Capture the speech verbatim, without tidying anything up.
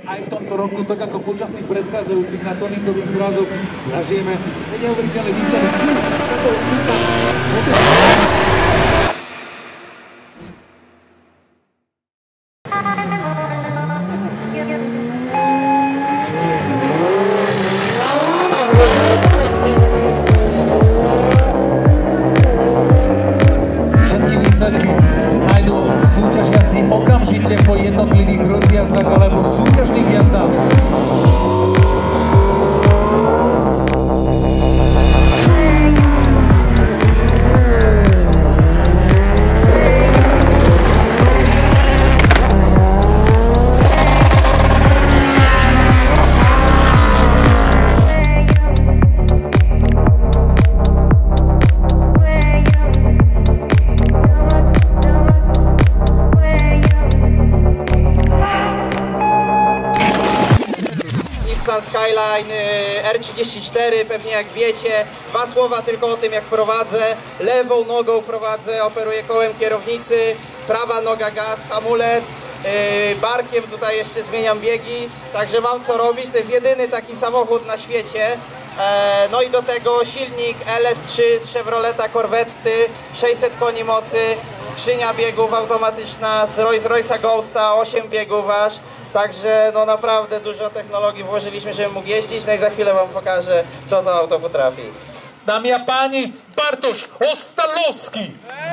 aj v tomto roku, tak ako počas tých predchádzajúcich na Tonikových zrazoch zažijeme neuveriteľné výstavy. Všetky výsledky nájdú súťažiaci okamžite po jednotlivých rozjazdách alebo súťažných jazdách. Skyline R trzydzieści cztery, pewnie jak wiecie. Dwa słowa tylko o tym, jak prowadzę. Lewą nogą prowadzę, operuję kołem kierownicy, prawa noga gaz, hamulec, barkiem tutaj jeszcze zmieniam biegi, także mam co robić. To jest jedyny taki samochód na świecie. No i do tego silnik L S trzy z Chevroleta Corvetty, sześćset koni mocy, skrzynia biegów automatyczna z Rolls-Royce'a Ghosta, osiem biegów aż. Także no naprawdę dużo technologii włożyliśmy, żeby mógł jeździć, no i za chwilę wam pokażę, co to auto potrafi. Dámy a páni, Bartoš Ostalowski.